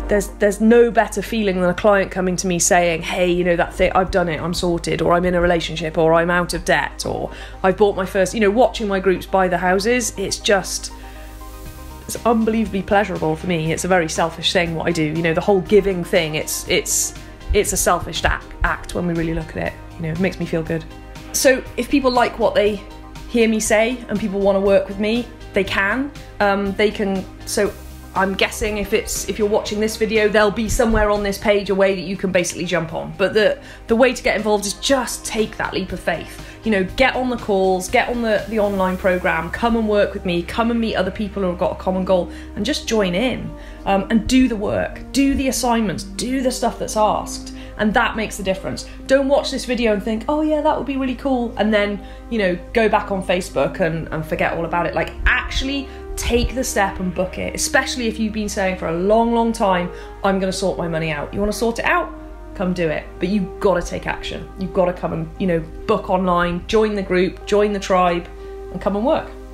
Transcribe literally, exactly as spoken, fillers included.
there's there's no better feeling than a client coming to me saying, hey, you know, that thing, I've done it, I'm sorted, or I'm in a relationship, or I'm out of debt, or I've bought my first, you know, watching my groups buy the houses. It's just, it's unbelievably pleasurable for me. It's a very selfish thing what I do, you know, the whole giving thing, it's it's it's a selfish act, act when we really look at it, you know, it makes me feel good. So if people like what they hear me say and people want to work with me, they can, um, they can, so I'm guessing if it's if you're watching this video, there'll be somewhere on this page a way that you can basically jump on. But the the way to get involved is just take that leap of faith. You know, get on the calls, get on the, the online program, come and work with me, come and meet other people who have got a common goal, and just join in, um, and do the work, do the assignments, do the stuff that's asked. And that makes the difference. Don't watch this video and think, oh yeah, that would be really cool, and then, you know, go back on Facebook and, and forget all about it. Like, actually take the step and book it, especially if you've been saying for a long, long time, I'm gonna sort my money out. You wanna sort it out? Come do it. But you've gotta take action. You've gotta come and, you know, book online, join the group, join the tribe, and come and work.